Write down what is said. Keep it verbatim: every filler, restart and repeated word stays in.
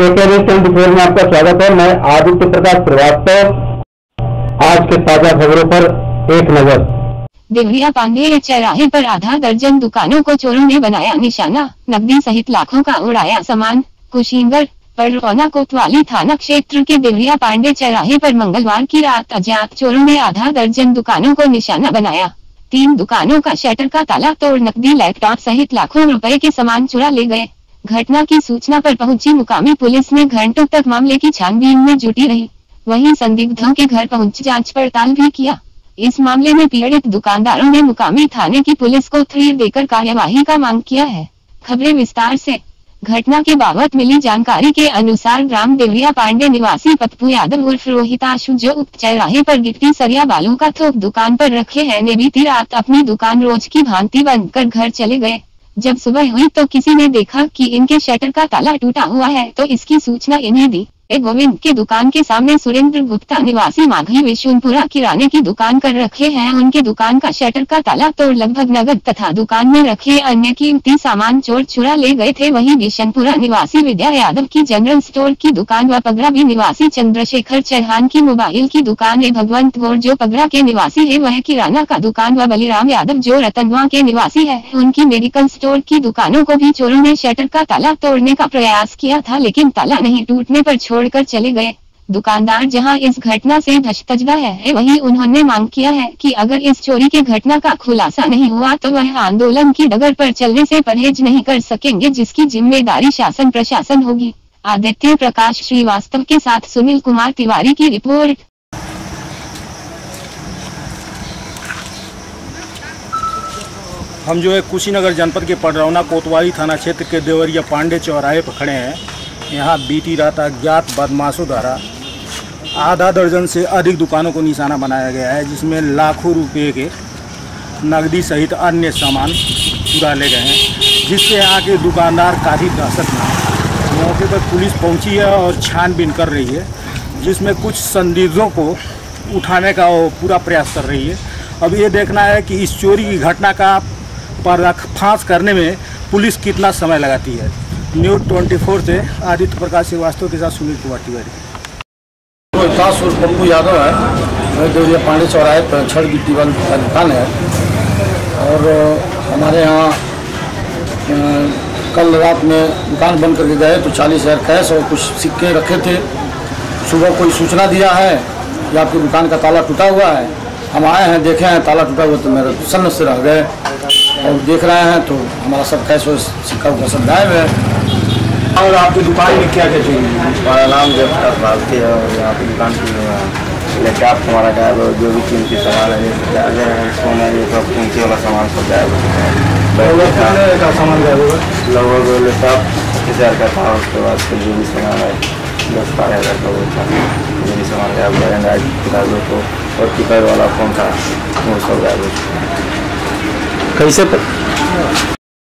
KK news twenty four में आपका स्वागत है। मैं आदित्य प्रकाश श्रीवास्तव। आज के ताजा खबरों पर एक नजर। देवरिया पांडेय चौराहे पर आधा दर्जन दुकानों को चोरों ने बनाया निशाना, नकदी सहित लाखों का उड़ाया सामान। कुशीनगर पररौना कोतवाली थाना क्षेत्र के देवरिया पांडे चौराहे पर मंगलवार की रात अज्ञात चोरों ने आधा दर्जन दुकानों को निशाना बनाया। तीन दुकानों का शटर का ताला तोड़ नकदी, लैपटॉप सहित लाखों रुपए के सामान चुरा ले गए। घटना की सूचना पर पहुंची मुकामी पुलिस ने घंटों तक मामले की छानबीन में जुटी रही। वहीं संदिग्धों के घर पहुंच जांच पड़ताल भी किया। इस मामले में पीड़ित दुकानदारों ने मुकामी थाने की पुलिस को थ्रिल देकर कार्यवाही का मांग किया है। खबरें विस्तार से। घटना के बाबत मिली जानकारी के अनुसार ग्राम देवरिया पांडे निवासी पप्पू यादव उर्फ रोहिताशु जो उप चौराहे पर गिट्टी सरिया बालू का थोक दुकान पर रखे हैं ने बीती रात अपनी दुकान रोज की भांति बंद कर घर चले गए। जब सुबह हुई तो किसी ने देखा कि इनके शटर का ताला टूटा हुआ है तो इसकी सूचना इन्हें दी। एक गोविंद के दुकान के सामने सुरेंद्र गुप्ता निवासी माघी विशुनपुरा किराने की दुकान कर रखे हैं। उनके दुकान का शटर का ताला तोड़ लगभग नगद तथा दुकान में रखे अन्य कीमती सामान चोर चुरा ले गए थे। वहीं बिशनपुरा निवासी विद्या यादव की जनरल स्टोर की दुकान व पगराबी निवासी चंद्रशेखर चौहान की मोबाइल की दुकान है। भगवंत गौर जो पगरा के निवासी है वह किराना का दुकान व बलिराम यादव जो रतनवा के निवासी है उनकी मेडिकल स्टोर की दुकानों को भी चोरों ने शटर का ताला तोड़ने का प्रयास किया था, लेकिन ताला नहीं टूटने पर छोड़कर चले गए। दुकानदार जहां इस घटना से धशतजदा है, वहीं उन्होंने मांग किया है कि अगर इस चोरी की घटना का खुलासा नहीं हुआ तो वह आंदोलन की डगर पर चलने से परहेज नहीं कर सकेंगे, जिसकी जिम्मेदारी शासन प्रशासन होगी। आदित्य प्रकाश श्रीवास्तव के साथ सुनील कुमार तिवारी की रिपोर्ट। हम जो है कुशीनगर जनपद के पररौना कोतवाली थाना क्षेत्र के देवरिया पांडे चौराहे पर खड़े हैं। यहाँ बीती रात अज्ञात बदमाशों द्वारा आधा दर्जन से अधिक दुकानों को निशाना बनाया गया है, जिसमें लाखों रुपए के नकदी सहित अन्य सामान चुरा ले गए हैं, जिससे यहाँ के दुकानदार काफ़ी दहशत में हैं। मौके पर पुलिस पहुँची है और छानबीन कर रही है, जिसमें कुछ संदिग्धों को उठाने का वो पूरा प्रयास कर रही है। अब ये देखना है कि इस चोरी की घटना का पर्दाफाश करने में पुलिस कितना समय लगाती है। न्यूज़ ट्वेंटी फोर से आदित्य प्रकाश श्रीवास्तव के साथ सुनील कुमार तिवारी। रोहिताश और पप्पू यादव है, देवरिया पांडे चौराहे पर छड़ गिट्टी वाली दुकान है। और हमारे यहाँ कल रात में दुकान बंद करके गए तो चालीस हज़ार कैश और कुछ सिक्के रखे थे। सुबह कोई सूचना दिया है कि आपकी दुकान का ताला टूटा हुआ है। हम आए हैं, देखे हैं ताला टूटा हुआ तो मेरे सन्न से रह गए और देख रहे हैं तो हमारा सब कैश और सिक्का उक्का सब गायब है। और आपकी दुकान में क्या क्या चाहिए? हमारा नाम जयप्रकाश भारती है और यहाँ की दुकान की लैपटॉप हमारा गायब है। जो भी कीमती सामान है, चार्जर है, सोना, ये सब कीमती वाला सामान सब गायब है। का सामान गायब होगा? लगभग लैपटॉप पच्चीस हज़ार का था। उसके बाद फिर जो भी सामान है दस बारह हज़ार का वो था। जो भी सामान गायब है, एंड्राइड किताबों को और कीपैड वाला फोन था वो सब गायब है। कैसे